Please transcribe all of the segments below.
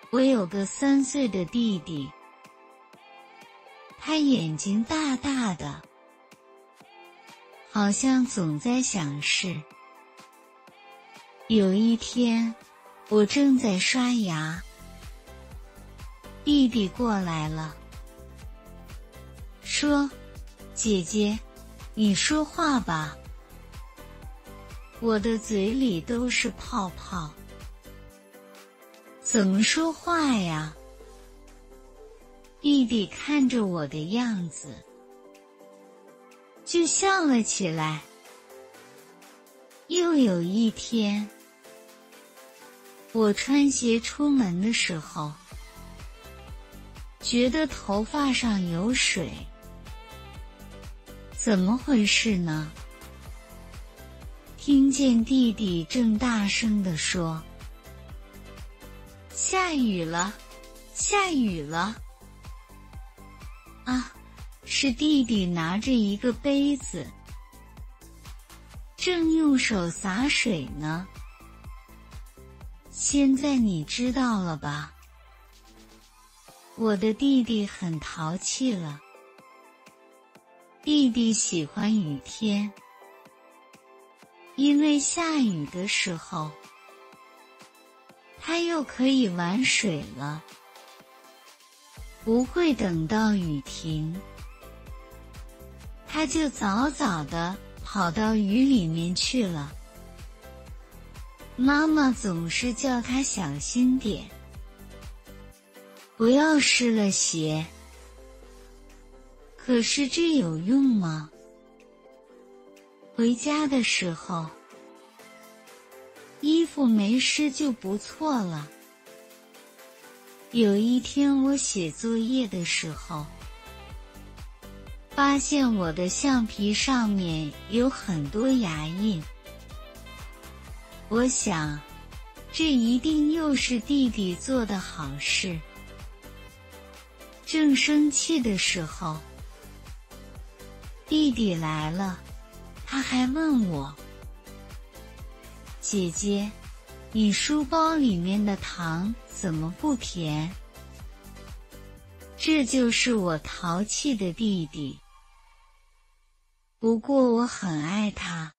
我有个3岁的弟弟，他眼睛大大的，好像总在想事。有一天，我正在刷牙，弟弟过来了，说：“姐姐，你说话吧。”我的嘴里都是泡泡，怎么说话呀？弟弟看着我的样子，就笑了起来。又有一天，我穿鞋出门的时候，觉得头发上有水，怎么回事呢？听见弟弟正大声地说：“下雨了，下雨了！”啊，是弟弟拿着一个杯子，正用手洒水呢。现在你知道了吧？我的弟弟很淘气了。弟弟喜欢雨天，因为下雨的时候，他又可以玩水了，不会等到雨停，他就早早地跑到雨里面去了。妈妈总是叫他小心点，不要湿了鞋。可是这有用吗？回家的时候，衣服没湿就不错了。有一天我写作业的时候，发现我的橡皮上面有很多牙印。我想，这一定又是弟弟做的好事。正生气的时候，弟弟来了，他还问我：“姐姐，你书包里面的糖怎么不甜？”这就是我淘气的弟弟。不过我很爱他。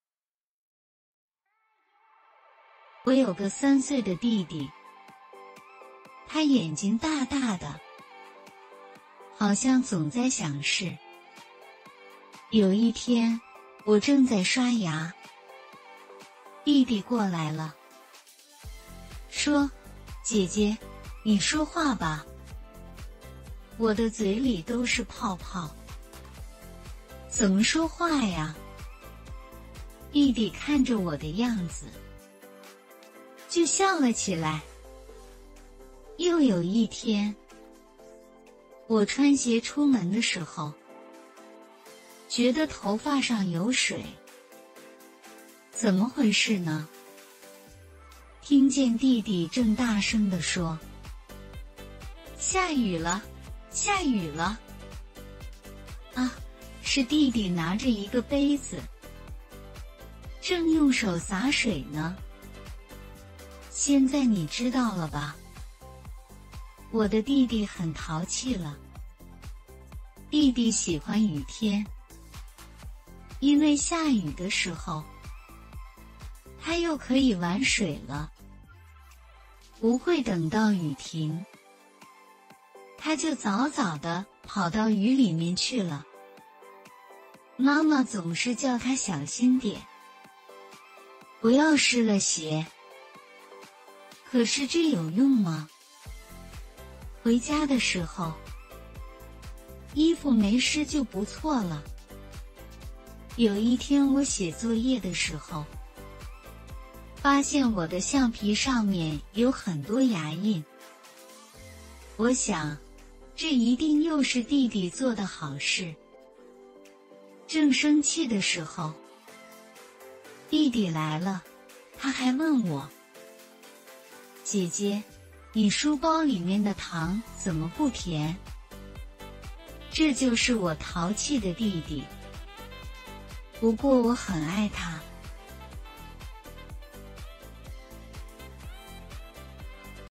我有个3岁的弟弟，他眼睛大大的，好像总在想事。有一天，我正在刷牙，弟弟过来了，说：“姐姐，你说话吧。”我的嘴里都是泡泡，怎么说话呀？弟弟看着我的样子，就笑了起来。又有一天，我穿鞋出门的时候，觉得头发上有水，怎么回事呢？听见弟弟正大声地说：“下雨了，下雨了！”啊，是弟弟拿着一个杯子，正用手洒水呢。现在你知道了吧？我的弟弟很淘气了。弟弟喜欢雨天，因为下雨的时候，他又可以玩水了，不会等到雨停，他就早早地跑到雨里面去了。妈妈总是叫他小心点，不要湿了鞋。可是这有用吗？回家的时候，衣服没湿就不错了。有一天我写作业的时候，发现我的橡皮上面有很多牙印。我想，这一定又是弟弟做的好事。正生气的时候，弟弟来了，他还问我：“姐姐，你书包里面的糖怎么不甜？”这就是我淘气的弟弟。不过我很爱他。